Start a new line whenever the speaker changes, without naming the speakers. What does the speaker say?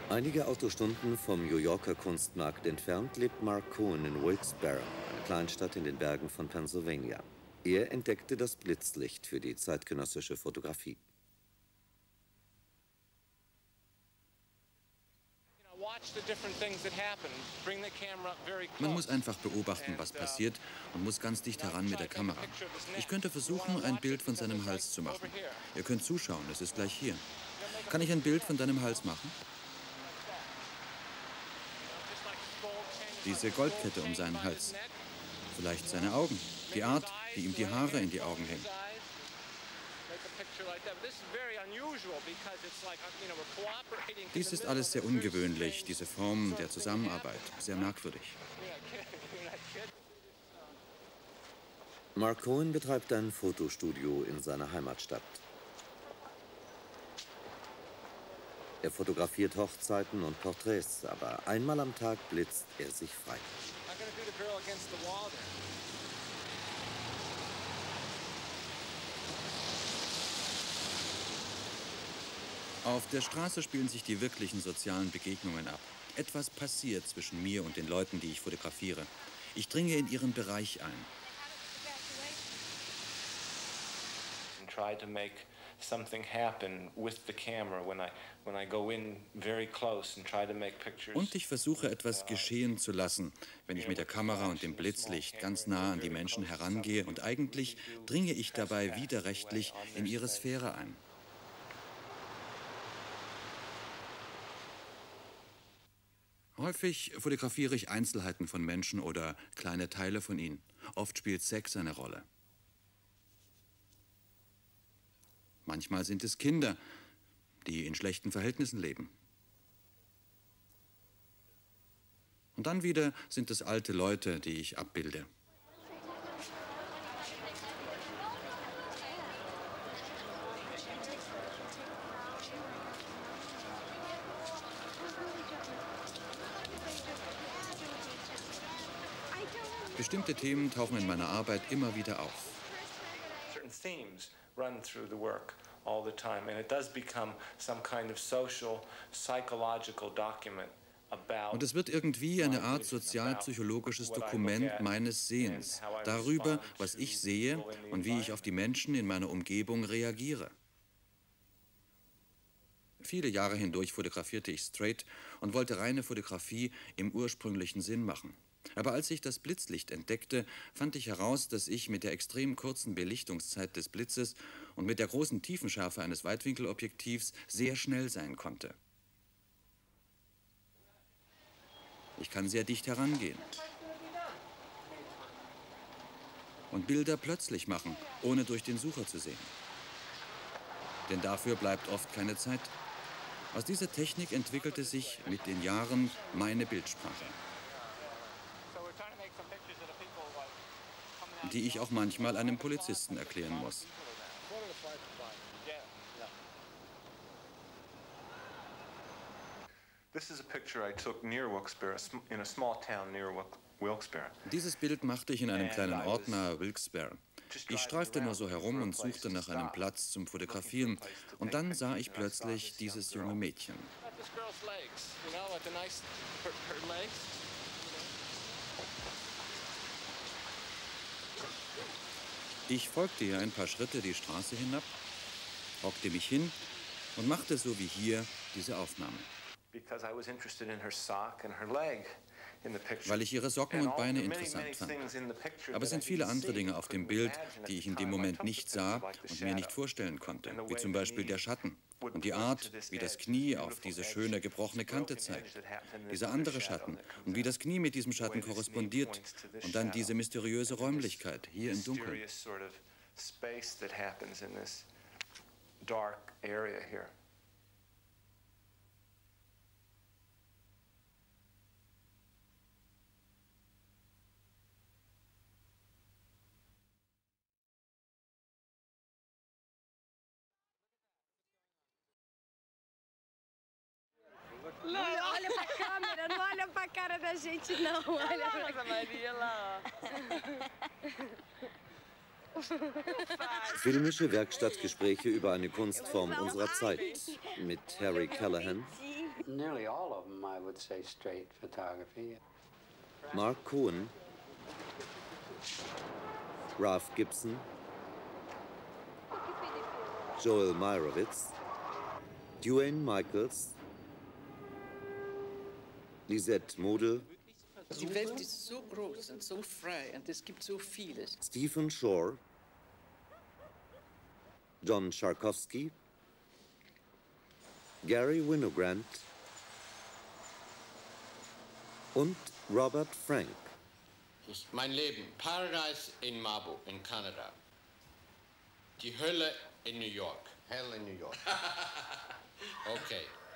Einige Autostunden vom New Yorker Kunstmarkt entfernt lebt Mark Cohen in Wilkes-Barre, eine Kleinstadt in den Bergen von Pennsylvania. Er entdeckte das Blitzlicht für die zeitgenössische Fotografie.
Man muss einfach beobachten, was passiert, und muss ganz dicht heran mit der Kamera. Ich könnte versuchen, ein Bild von seinem Hals zu machen. Ihr könnt zuschauen, es ist gleich hier. Kann ich ein Bild von deinem Hals machen? Diese Goldkette um seinen Hals. Vielleicht seine Augen, die Art, wie ihm die Haare in die Augen hängen. Dies ist alles sehr ungewöhnlich, diese Form der Zusammenarbeit, sehr merkwürdig.
Mark Cohen betreibt ein Fotostudio in seiner Heimatstadt. Er fotografiert Hochzeiten und Porträts, aber einmal am Tag blitzt er sich frei.
Auf der Straße spielen sich die wirklichen sozialen Begegnungen ab. Etwas passiert zwischen mir und den Leuten, die ich fotografiere. Ich dringe in ihren Bereich ein. Und ich versuche, etwas geschehen zu lassen, wenn ich mit der Kamera und dem Blitzlicht ganz nah an die Menschen herangehe, und eigentlich dringe ich dabei widerrechtlich in ihre Sphäre ein. Häufig fotografiere ich Einzelheiten von Menschen oder kleine Teile von ihnen. Oft spielt Sex eine Rolle. Manchmal sind es Kinder, die in schlechten Verhältnissen leben. Und dann wieder sind es alte Leute, die ich abbilde. Bestimmte Themen tauchen in meiner Arbeit immer wieder auf. Und es wird irgendwie eine Art sozialpsychologisches Dokument meines Sehens, darüber, was ich sehe und wie ich auf die Menschen in meiner Umgebung reagiere. Viele Jahre hindurch fotografierte ich straight und wollte reine Fotografie im ursprünglichen Sinn machen. Aber als ich das Blitzlicht entdeckte, fand ich heraus, dass ich mit der extrem kurzen Belichtungszeit des Blitzes und mit der großen Tiefenschärfe eines Weitwinkelobjektivs sehr schnell sein konnte. Ich kann sehr dicht herangehen und Bilder plötzlich machen, ohne durch den Sucher zu sehen. Denn dafür bleibt oft keine Zeit. Aus dieser Technik entwickelte sich mit den Jahren meine Bildsprache, die ich auch manchmal einem Polizisten erklären muss. Dieses Bild machte ich in einem kleinen Ort nahe Wilkes-Barre. Ich streifte nur so herum und suchte nach einem Platz zum Fotografieren. Und dann sah ich plötzlich dieses junge Mädchen. Ich folgte ihr ein paar Schritte die Straße hinab, hockte mich hin und machte so wie hier diese Aufnahme. Weil ich ihre Socken und Beine interessant fand. Aber es sind viele andere Dinge auf dem Bild, die ich in dem Moment nicht sah und mir nicht vorstellen konnte, wie zum Beispiel der Schatten und die Art, wie das Knie auf diese schöne gebrochene Kante zeigt, dieser andere Schatten und wie das Knie mit diesem Schatten korrespondiert und dann diese mysteriöse Räumlichkeit hier im Dunkeln.
Não olha pra câmera, não olha pra cara da gente, não. Olha pra Rosa Maria lá, ó.
Filmische Werkstattgespräche über eine Kunstform unserer Zeit mit Harry Callahan,
Nearly all of them, I would say, straight photography.
Mark Cohen, Ralph Gibson, Joel Meyerowitz, Duane Michaels, Lisette Model,
Die Welt ist so groß und so frei und es gibt so vieles.
Stephen Shore, John Charkowski, Gary Winogrand und Robert Frank.
Mein Leben, Paradise in Mabo in Kanada. Die Hölle in New York.
Hell in New York.
Okay.